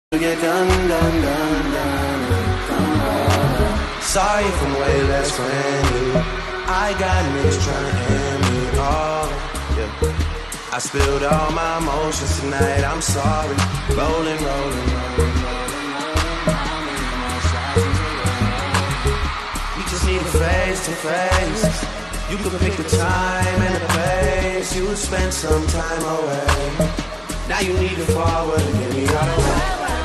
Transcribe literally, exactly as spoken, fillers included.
Get done, done, done, done, done. Sorry if I'm way less friendly. I got niggas trying to end me. Oh, yeah. I spilled all my emotions tonight. I'm sorry. Rolling, rolling, rolling, rolling. You just need a face to face. You could pick the time and the place. You would spend some time away. Now you need to forward and get me out of the way.